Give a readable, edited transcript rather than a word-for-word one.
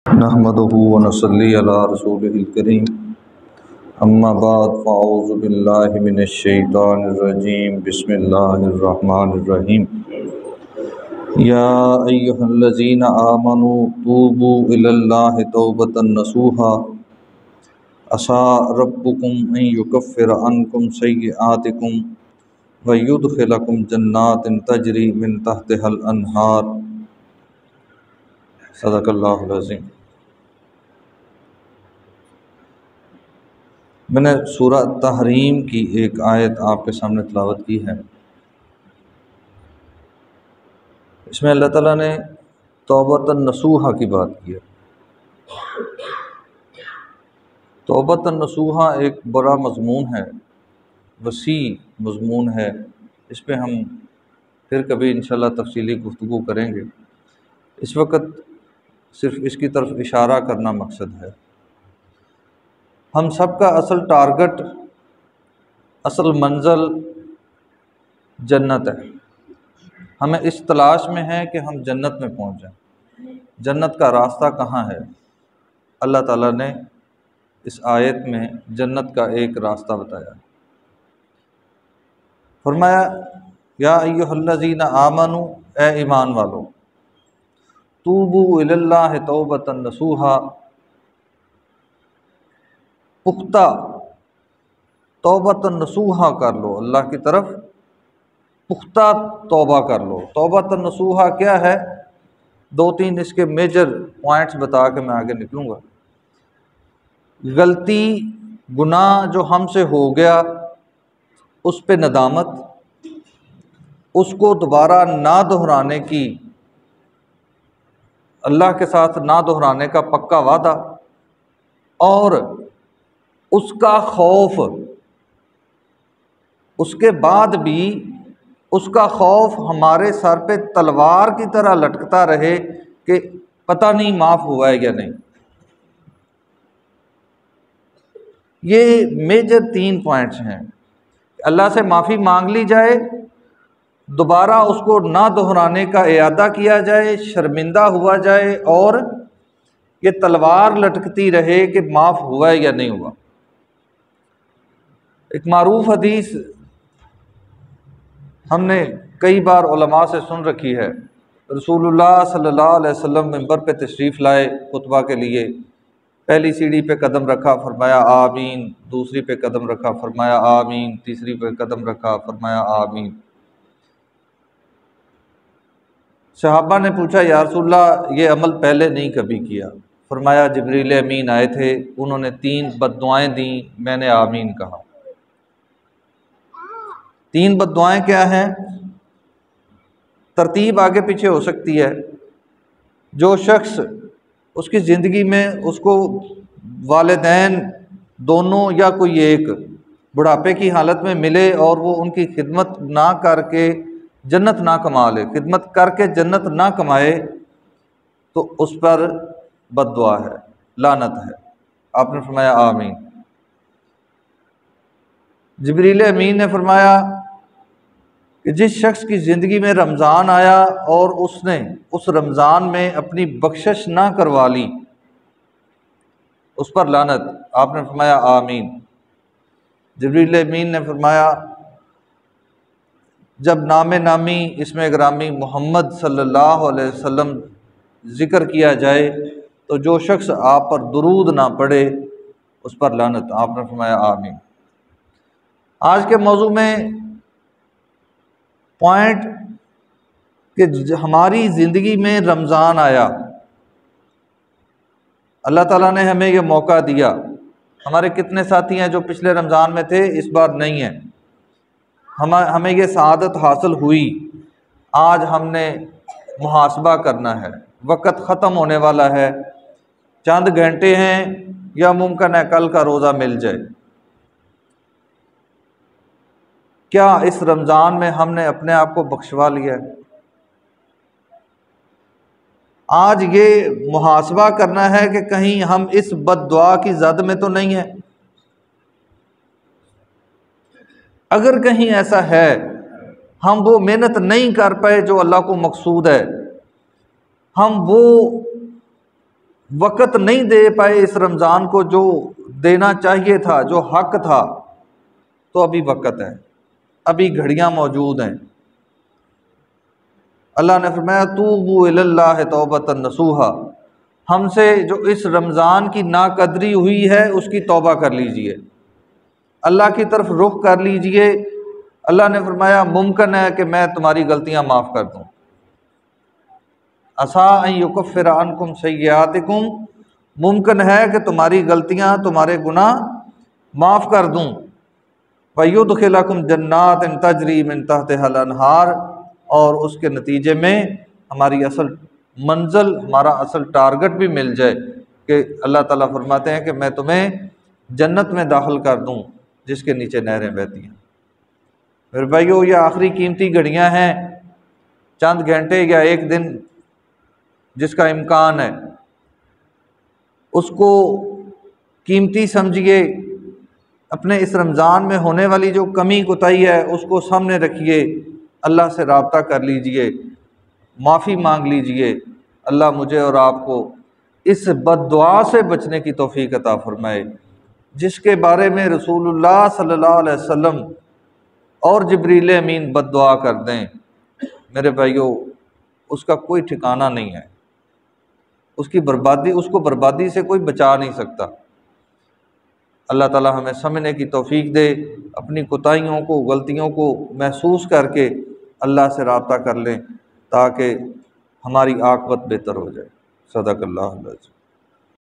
نحمده ونصلي على رسوله الكريم اما بعد فاعوذ بالله من الشيطان الرجيم بسم الله الرحمن الرحيم يا ايها الذين آمنوا توبوا الى الله توبة نصوحا عسى ربكم ان يكفر عنكم سيئاتكم ويدخلكم جنات تجري من تحتها الانهار صدق اللہ العظیم۔ میں نے سورہ تحریم کی ایک آیت آپ کے سامنے تلاوت کی ہے۔ اس میں اللہ تعالیٰ نے توبۃ نصوحہ کی بات کی ہے۔ توبۃ نصوحہ ایک بڑا مضمون ہے، وسیع مضمون ہے، اس پہ ہم پھر کبھی انشاءاللہ تفصیلی گفتگو کریں گے۔ اس وقت صرف اس کی طرف اشارہ کرنا مقصد ہے۔ ہم سب کا اصل ٹارگٹ، اصل منزل جنت ہے۔ ہمیں اس تلاش میں ہے کہ ہم جنت میں پہنچ جائیں۔ جنت کا راستہ کہاں ہے؟ اللہ تعالیٰ نے اس آیت میں جنت کا ایک راستہ بتایا۔ فرمایا یا ایھا الذین آمنوا، اے ایمان والو، توبوا الی اللہ توبۃ نصوحا، پختہ توبۃ نصوحا کر لو، اللہ کی طرف پختہ توبہ کر لو۔ توبۃ نصوحا کیا ہے؟ دو تین اس کے میجر پوائنٹس بتا کے میں آگے نکلوں گا۔ غلطی، گناہ جو ہم سے ہو گیا اس پہ ندامت، اس کو دوبارہ نہ دہرانے کی، اللہ کے ساتھ نہ دہرانے کا پکا وعدہ، اور اس کا خوف، اس کے بعد بھی اس کا خوف ہمارے سر پہ تلوار کی طرح لٹکتا رہے کہ پتہ نہیں معاف ہوا ہے یا نہیں۔ یہ میجر تین پوائنٹس ہیں۔ اللہ سے معافی مانگ لی جائے، دوبارہ اس کو نہ دہرانے کا اعادہ کیا جائے، شرمندہ ہوا جائے، اور یہ تلوار لٹکتی رہے کہ معاف ہوا ہے یا نہیں ہوا۔ ایک معروف حدیث ہم نے کئی بار علماء سے سن رکھی ہے۔ رسول اللہ صلی اللہ علیہ وسلم منبر پہ تشریف لائے خطبہ کے لیے، پہلی سیڑھی پہ قدم رکھا، فرمایا آمین، دوسری پہ قدم رکھا، فرمایا آمین، تیسری پہ قدم رکھا، فرمایا آمین۔ صحابہ نے پوچھا یا رسول اللہ یہ عمل پہلے نہیں کبھی کیا؟ فرمایا جبریل امین آئے تھے، انہوں نے 3 بد دعائیں دیں، میں نے آمین کہا۔ 3 بد دعائیں کیا ہیں؟ ترتیب آگے پیچھے ہو سکتی ہے۔ جو شخص اس کی زندگی میں اس کو والدین دونوں یا کوئی ایک بڑھاپے کی حالت میں ملے اور وہ ان کی خدمت نہ کر کے جنت نہ کما لے، خدمت کر کے جنت نہ کمائے، تو اس پر بد دعا ہے، لعنت ہے۔ آپ نے فرمایا آمین۔ جبریل امین نے فرمایا کہ جس شخص کی زندگی میں رمضان آیا اور اس نے اس رمضان میں اپنی بخشش نہ کروا لی، اس پر لعنت۔ آپ نے فرمایا آمین۔ جبریل امین نے فرمایا جب نام نامی اسم گرامی محمد صلی اللہ علیہ وسلم ذکر کیا جائے تو جو شخص آپ پر درود نہ پڑھے اس پر لعنت۔ آپ نے فرمایا آمین۔ آج کے موضوع میں پوائنٹ کہ ہماری زندگی میں رمضان آیا، اللہ تعالیٰ نے ہمیں یہ موقع دیا۔ ہمارے کتنے ساتھی ہیں جو پچھلے رمضان میں تھے، اس بار نہیں ہیں۔ ہمیں یہ سعادت حاصل ہوئی۔ آج ہم نے محاسبہ کرنا ہے، وقت ختم ہونے والا ہے، چند گھنٹے ہیں، یا ممکن ہے کل کا روزہ مل جائے۔ کیا اس رمضان میں ہم نے اپنے آپ کو بخشوا لیا ہے؟ آج یہ محاسبہ کرنا ہے کہ کہیں ہم اس بد دعا کی زد میں تو نہیں ہیں۔ اگر کہیں ایسا ہے، ہم وہ محنت نہیں کر پائے جو اللہ کو مقصود ہے، ہم وہ وقت نہیں دے پائے اس رمضان کو جو دینا چاہیے تھا، جو حق تھا، تو ابھی وقت ہے، ابھی گھڑیاں موجود ہیں۔ اللہ نے فرمایا توبوا الی اللہ توبۃ نصوحا، ہم سے جو اس رمضان کی ناقدری ہوئی ہے اس کی توبہ کر لیجئے، اللہ کی طرف رخ کر لیجئے۔ اللہ نے فرمایا ممکن ہے کہ میں تمہاری غلطیاں معاف کر دوں، عسیٰ ان یکفر عنکم سیئاتکم، ممکن ہے کہ تمہاری غلطیاں، تمہارے گناہ معاف کر دوں، وَيُدْخِلَكُمْ جَنَّاتٍ تَجْرِي مِن تَحْتِهَا الْأَنْهَارُ، اور اس کے نتیجے میں ہماری اصل منزل، ہمارا اصل ٹارگٹ بھی مل جائے کہ اللہ تعالیٰ فرماتے ہیں کہ میں تمہیں جنت میں داخل کر دوں جس کے نیچے نہریں بہتی ہیں۔ پھر بھائیو، یہ آخری قیمتی گھڑیاں ہیں، چند گھنٹے یا ایک دن جس کا امکان ہے، اس کو قیمتی سمجھیے۔ اپنے اس رمضان میں ہونے والی جو کمی کوتاہی ہے اس کو سامنے رکھیے، اللہ سے رابطہ کر لیجئے، معافی مانگ لیجئے۔ اللہ مجھے اور آپ کو اس بد دعا سے بچنے کی توفیق عطا فرمائے جس کے بارے میں رسول اللہ صلی اللہ علیہ وسلم اور جبریل امین بد دعا کر دیں، میرے بھائیو اس کا کوئی ٹھکانہ نہیں ہے، اس کی بربادی، اس کو بربادی سے کوئی بچا نہیں سکتا۔ اللہ تعالی ہمیں سمجھنے کی توفیق دے، اپنی کوتاہیوں کو، غلطیوں کو محسوس کر کے اللہ سے رابطہ کر لیں تاکہ ہماری عاقبت بہتر ہو جائے۔ صدق اللہ العظیم۔